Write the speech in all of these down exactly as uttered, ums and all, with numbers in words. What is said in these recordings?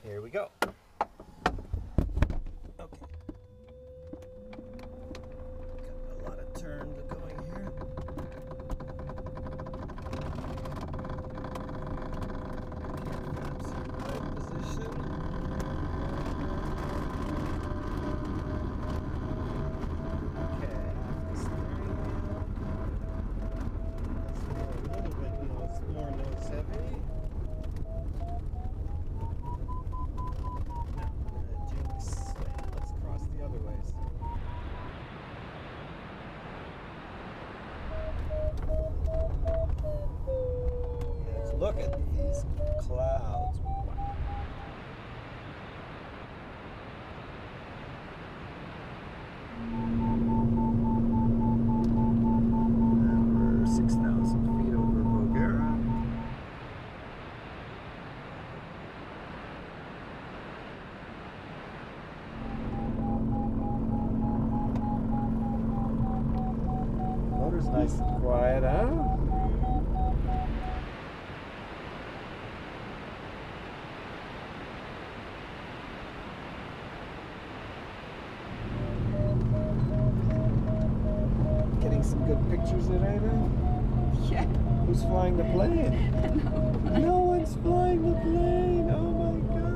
Here we go. Okay. Got a lot of turn going here. Flaps in the right position. Okay, off the steering wheel. That's a little bit nose, more nose heavy. The other ways. Let's look at these clouds. And we're six thousand feet over Voghera. Motor's nice and quiet, huh? Getting some good pictures of Ava? Yeah. Who's flying the plane? No. No one's flying the plane! Oh my god!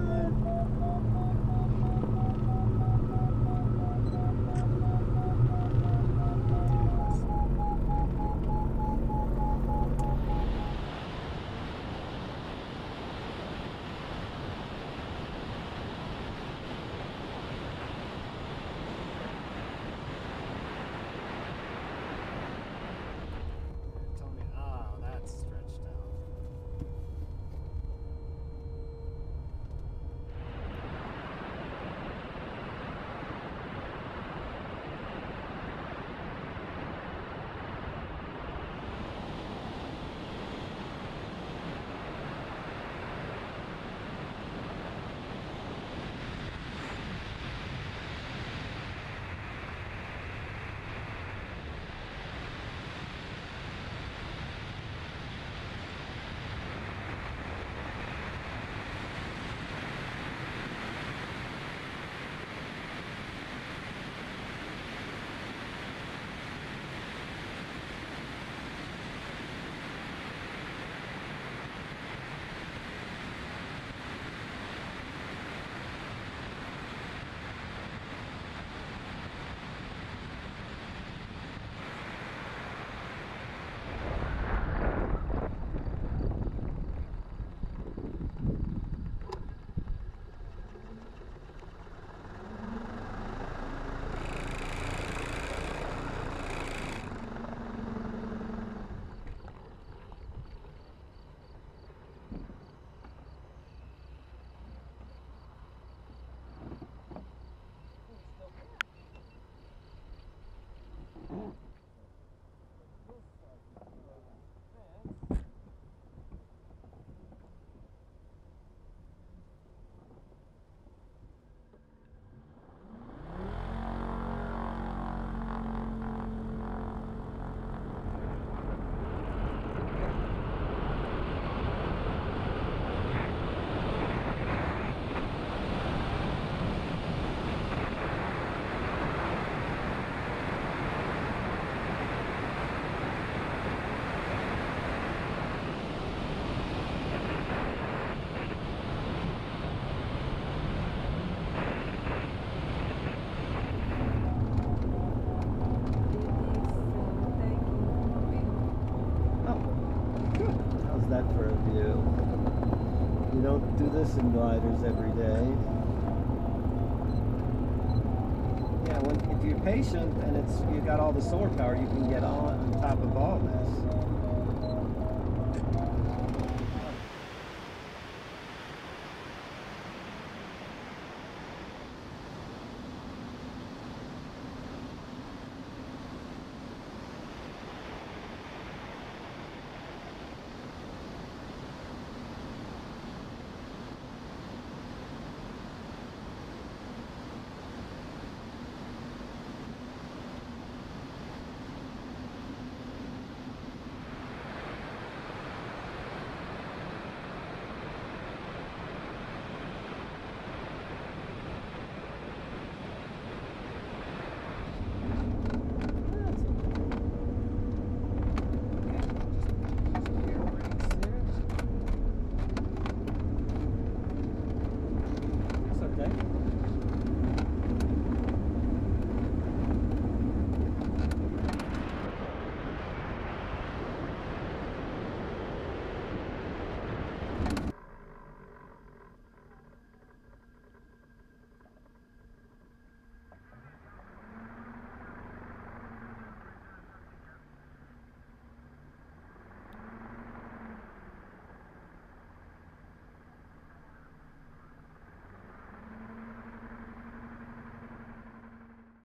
Stretched out. That for a view. You don't do this in gliders every day. Yeah, when, if you're patient and it's you got all the solar power, you can get on, on top of all this.